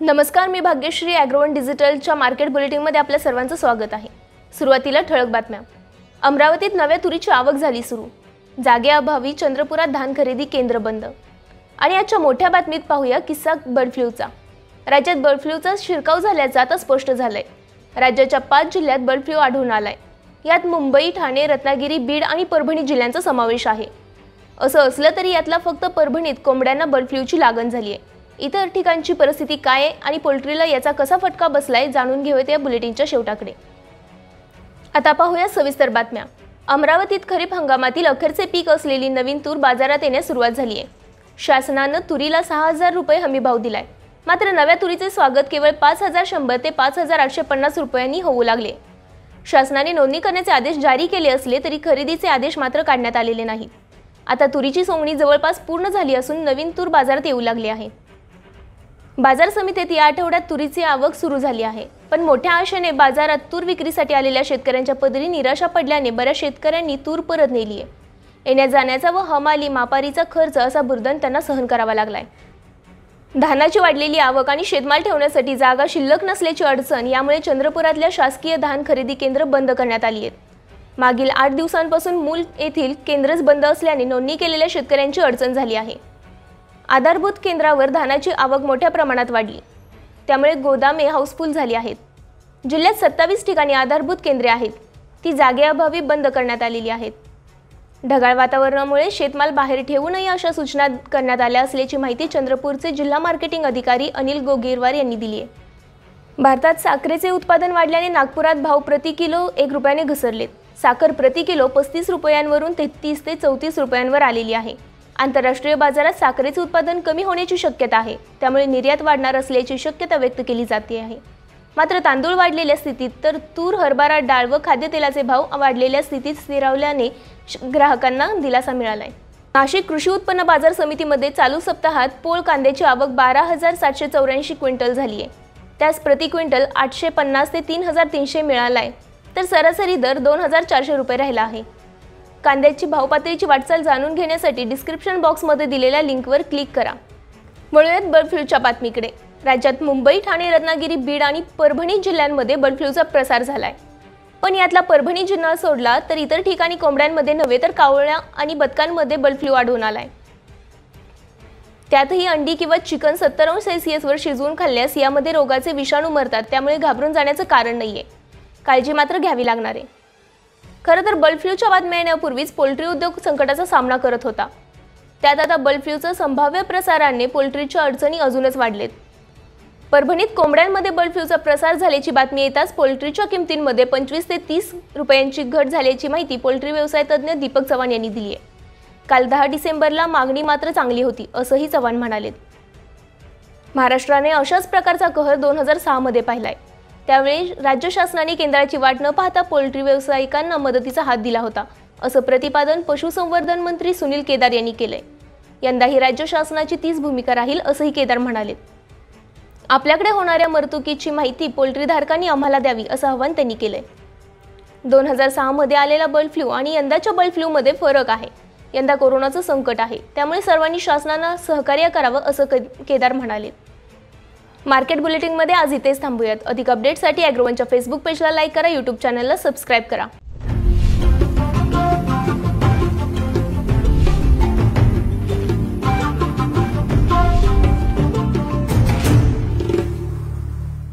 नमस्कार, मी भाग्यश्री ॲग्रोवन डिजिटलच्या मार्केट बुलेटिनमध्ये आपल्या सर्वांचं स्वागत आहे। सुरुवातीला ठळक बातम्या। अमरावतीत नव्या तुरीची आवक झाली सुरू। जागेअभावी चंद्रपुरात धान खरेदी केंद्र बंद। आणि आजच्या मोठ्या बातमीत पाहूया किस्सा बर्ड फ्लूचा। राज्यात बर्ड फ्लूचा शिरकाव झाल्याचं आता स्पष्ट झालंय। राज्याच्या 5 जिल्ह्यात बर्ड फ्लू आढळून आलाय। यात मुंबई, ठाणे, रत्नागिरी, बीड आणि परभणी जिल्ह्यांचा समावेश आहे। असं असलं तरी यातला फक्त परभणीत कोंबड्यांना बर्ड फ्लूची लागण झाली आहे। इतर ठिकाणची परिस्थिती काय आहे आणि पोल्ट्रीला याचा कसा फटका बसलाय जाणून घेऊयात या बुलेटिनच्या शेवटाकडे। आता पाहूया सविस्तर बातम्या। अमरावतीत खरीप हंगामातील अखेरचे पीक असलेली नवीन तूर बाजारात येण्यास सुरुवात झाली आहे। शासनानं तुरीला 6000 रुपये हमी भाव दिलाय। मात्र नव्या तुरीचे स्वागत केवळ 5100 ते 5850 रुपयांनी होऊ लागले। शासनाने नोंदणी करण्याचे आदेश जारी केले असले तरी खरेदीचे आदेश मात्र काढण्यात आलेले नाहीत। आता तुरीची सोंगणी जवळपास पूर्ण झाली असून नवीन तूर बाजारात येऊ लागली आहे। बाजार समितीत या आठवड्यात तुरीची आवक सुरू झाली आहे, पण मोठ्या आशेने बाजारात तूर विक्रीसाठी आलेल्या शेतकऱ्यांच्या पदरी निराशा पडल्याने बऱ्याच शेतकऱ्यांनी तूर परत नेली आहे। येण्या जाण्याचा व हमाली मापारीचा खर्च असा बुर्दन त्यांना सहन करावा लागलाय। धानाची वाढलेली आवक आणि शेतमाल ठेवण्यासाठी जागा शिल्लक नसल्याची अडचण यामुळे चंद्रपुरातल्या शासकीय धान खरेदी केंद्र बंद करण्यात आली आहेत। मागील 8 दिवसांपासून मूल येथील केंद्रच बंद असल्याने नोंदणी केलेल्या शेतकऱ्यांची अडचण झाली आहे। आधारभूत केंद्रावर धानाची आवक मोठ्या प्रमाणात वाढली, त्यामुळे गोदामे हाऊसफुल झाली आहेत। जिल्ह्यात 27 ठिकाणी आधारभूत केंद्रे आहेत, ती जागेअभावी बंद करण्यात आलेली आहेत। ढगाळ वातावरणामुळे शेतमाल बाहेर ठेवू नये अशा सूचना करण्यात आल्या असल्याची माहिती चंद्रपूरचे जिल्हा मार्केटिंग अधिकारी अनिल गोगेरवार यांनी दिली आहे। भारतात साखरेचे उत्पादन वाढल्याने नागपुरात भाव प्रति किलो 1 रुपयाने घसरलेत। साखर प्रति किलो 35 रुपयांवरून 33 ते 34 रुपयांवर आलेली आहे। आंतरराष्ट्रीय बाजारात साखरेचे उत्पादन कमी होण्याची शक्यता आहे, त्यामुळे निर्यात वाढणार असल्याची शक्यता व्यक्त केली जाते आहे। मात्र तांदूळ वाढलेल्या स्थितीत तर तूर, हरभरा डाळ व खाद्यतेलाचे भाव वाढलेल्या स्थितीत स्थिरावल्याने ग्राहकांना दिलासा मिळालाय। नाशिक कृषी उत्पन्न बाजार समितीमध्ये चालू सप्ताहात पोळ कांद्याची आवक 12784 क्विंटल झाली आहे। त्यास प्रति क्विंटल 850 ते 3300 मिळालाय, तर सरासरी दर 2400 रुपये राहिला आहे। कांद्याची भावपातळीची वाटचाल जाणून घेण्यासाठी डिस्क्रिप्शन बॉक्समध्ये दिलेल्या लिंकवर क्लिक करा। वळूयात बर्ड फ्लूच्या बातमीकडे। राज्यात मुंबई, ठाणे, रत्नागिरी, बीड आणि परभणी जिल्ह्यांमध्ये बर्ड फ्लूचा प्रसार झालाय, पण यातला परभणी जिल्हा सोडला तर इतर ठिकाणी कोंबड्यांमध्ये नव्हे तर कावळ्या आणि बदकांमध्ये बर्ड फ्लू आढळून आलाय। त्यातही अंडी किंवा चिकन 70°C वर शिजवून खाल्ल्यास यामध्ये रोगाचे विषाणू मरतात, त्यामुळे घाबरून जाण्याचं कारण नाहीये। काळजी मात्र घ्यावी लागणार आहे। खरं तर बर्ड फ्लूच्या बातम्या येण्यापूर्वीच पोल्ट्री उद्योग संकटाचा सामना करत होता। त्यात आता बर्ड फ्लूच्या संभाव्य प्रसाराने पोल्ट्रीच्या अडचणी अजूनच वाढलेत। परभणीत कोंबड्यांमध्ये बर्ड फ्लूचा प्रसार झाल्याची बातमी येताच पोल्ट्रीच्या किमतींमध्ये 25 ते 30 रुपयांची घट झाल्याची माहिती पोल्ट्री व्यवसाय तज्ज्ञ दीपक चव्हाण यांनी दिली आहे। काल 10 डिसेंबरला मागणी मात्र चांगली होती असंही चव्हाण म्हणालेत। महाराष्ट्राने अशाच प्रकारचा कहर 2006 मध्ये पाहिलाय। त्यावेळी राज्य शासनाने केंद्राची वाट न पाहता पोल्ट्री व्यावसायिकांना मदतीचा हात दिला होता, असं प्रतिपादन पशुसंवर्धन मंत्री सुनील केदार यांनी केलंय। यंदाही राज्य शासनाची तीच भूमिका राहील असंही केदार म्हणाले। आपल्याकडे होणाऱ्या मरतुकीची माहिती पोल्ट्री धारकांनी आम्हाला द्यावी असं आवाहन त्यांनी केलंय। 2006 मध्ये आलेला बर्ड फ्लू आणि यंदाच्या बर्ड फ्लूमध्ये फरक आहे। यंदा कोरोनाचं संकट आहे, त्यामुळे सर्वांनी शासनाला सहकार्य करावं असं केदार म्हणाले। मार्केट बुलेटिनमध्ये आज इथेच थांबूयात। अधिक अपडेट्ससाठी ॲग्रोवनच्या फेसबुक पेजला लाईक करा, यूट्यूब चॅनलला सबस्क्राईब करा।